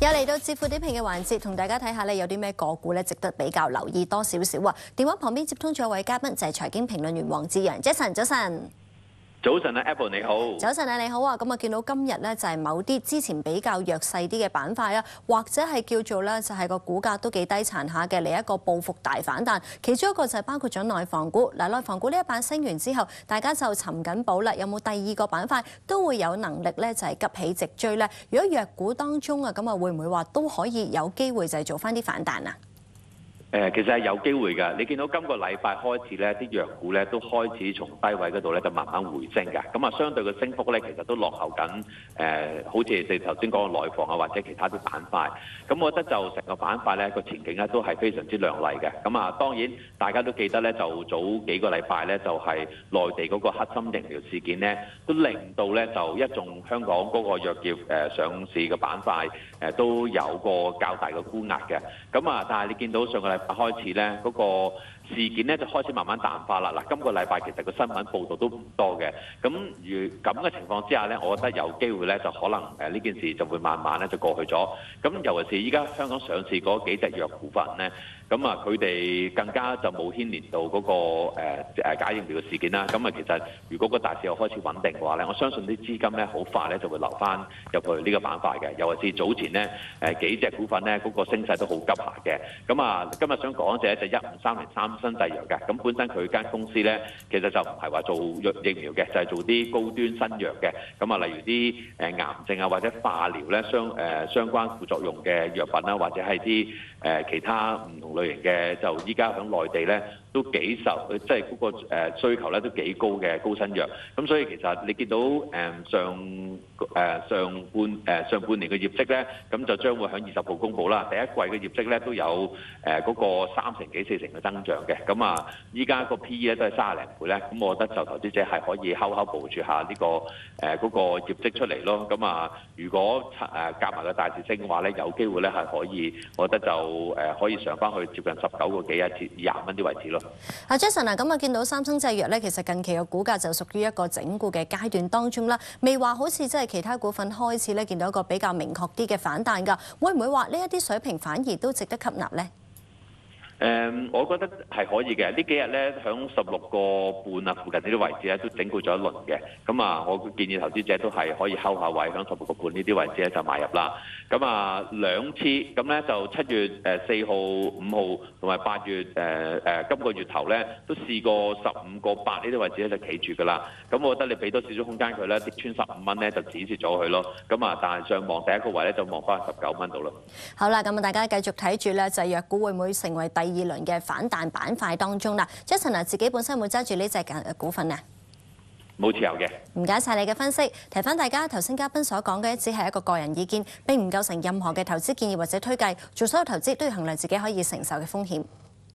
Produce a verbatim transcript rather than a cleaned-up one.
又嚟到致富點評嘅環節，同大家睇下咧有啲咩個股咧值得比較留意多少少啊！電話旁邊接通咗位嘉賓就係財經評論員黃志揚 ，Jason 早晨。 早晨啊 ，Apple 你好。 早晨啊，你好啊！咁啊，見到今日咧就係某啲之前比較弱勢啲嘅板塊啊，或者係叫做咧就係個股價都幾低殘下嘅嚟一個報復大反彈。其中一個就係包括咗內房股。嗱，內房股呢一板升完之後，大家就尋緊寶啦。有冇第二個板塊都會有能力咧就係急起直追咧？如果弱股當中啊，咁啊會唔會話都可以有機會就係做翻啲反彈啊？ 誒，其實係有機會㗎。你見到今個禮拜開始咧，啲弱股咧都開始從低位嗰度咧就慢慢回升㗎。咁啊，相對嘅升幅咧，其實都落後緊。誒、呃，好似你頭先講嘅內房啊，或者其他啲板塊。咁我覺得就成個板塊咧個前景咧都係非常之亮麗嘅。咁啊，當然大家都記得咧，就早幾個禮拜咧就係內地嗰個核心疫苗事件咧，都令到咧就一眾香港嗰個藥業誒上市嘅板塊誒都有個較大嘅沽壓嘅。咁啊，但係你見到上個禮開始咧，嗰個事件咧就開始慢慢淡化啦。嗱，今個禮拜其實個新聞報導都唔多嘅。咁如咁嘅情況之下咧，我覺得有機會咧就可能誒呢件事就會慢慢咧就過去咗。咁尤其是依家香港上市嗰幾隻藥股份咧，咁啊佢哋更加就冇牽連到嗰個誒誒假疫苗嘅事件啦。咁啊其實如果個大市又開始穩定嘅話咧，我相信啲資金咧好快咧就會流翻入去呢個板塊嘅。尤其是早前咧誒幾隻股份咧嗰個升勢都好急下嘅。咁啊今日想講嘅就係一五三零三生製藥嘅。咁本身佢間公司咧其實就唔係話做藥疫苗嘅，就係做啲高端新藥嘅。咁啊例如啲誒癌症啊或者化療咧相誒相關副作用嘅藥品啦，或者係啲誒其他唔同類型嘅，就依家喺內地咧都幾受，即係嗰個誒需求咧都幾高嘅高新藥。咁所以其實你見到誒上誒上半誒上半年嘅業績咧，咁就將會喺二十號公佈啦。第一季嘅業績咧都有誒嗰個三成幾四成嘅增長嘅。咁啊，依家個 P E 咧都係三十零倍咧。咁我覺得就投資者係可以睺睺部署下呢個誒嗰個業績出嚟咯。咁啊，如果誒夾埋個大市升嘅話咧，有機會咧係可以，我覺得就誒可以上翻去接近十九個幾一至廿蚊啲位置咯。 阿 Jason 啊，咁啊見到三生製藥咧，其實近期嘅股價就屬於一個整固嘅階段當中啦，未話好似即係其他股份開始咧見到一個比較明確啲嘅反彈㗎。會唔會話呢一啲水平反而都值得吸納咧？ 誒、嗯，我覺得係可以嘅。呢幾日咧，響十六個半啊附近呢啲位置咧，都整固咗一輪嘅。咁啊，我建議投資者都係可以睺下位，響十六個半呢啲位置咧就買入啦。咁啊，兩次咁咧就七月誒四號、五號同埋八月誒誒、呃呃、今個月頭咧都試過十五個八呢啲位置咧就企住㗎啦。咁我覺得你俾多少少空間佢咧，跌穿十五蚊咧就止蝕咗佢咯。咁啊，但係上望第一個位咧就望翻十九蚊度啦。 好啦，咁啊大家繼續睇住咧，就係藥股會唔會成為第二輪嘅反彈板塊當中啦。Jason 啊，自己本身會揸住呢隻嘅股份啊？ 冇持有嘅。 唔該晒你嘅分析。提翻大家，頭先嘉賓所講嘅只係一個個人意見，並唔構成任何嘅投資建議或者推介。做所有投資都要衡量自己可以承受嘅風險。